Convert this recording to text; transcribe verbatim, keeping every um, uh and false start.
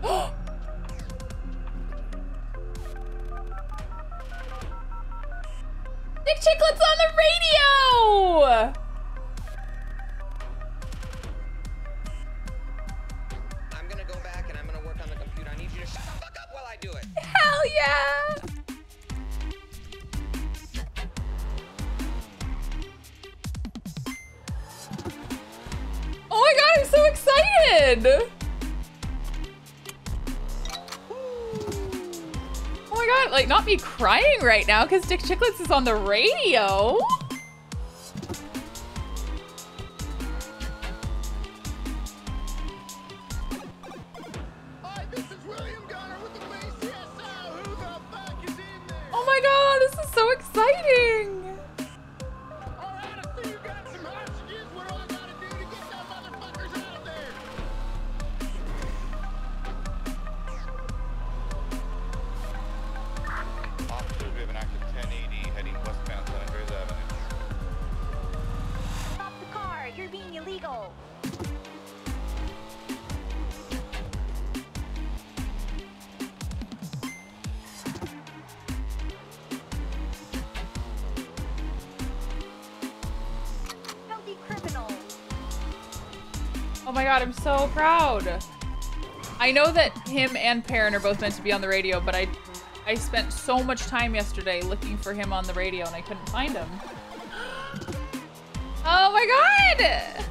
Nick Chiclets on the radio! I'm gonna go back and I'm gonna work on the computer. I need you to shut the fuck up while I do it. Hell yeah! Oh my god, I'm so excited! Oh my god, like not me crying right now because Dick Chiclets is on the radio. Hi, this is William Gunner with the B C S O. Who the fuck is in there? Oh my god, this is so exciting! Alright, I see you got some hostages. What do I gotta do to get them motherfuckers out of there? Officers, we have an active ten eighty heading westbound San Andreas Avenue. Stop the car! You're being illegal! Filthy criminal! Oh my god, I'm so proud. I know that him and Perrin are both meant to be on the radio, but I I spent so much time yesterday looking for him on the radio and I couldn't find him. Oh my god!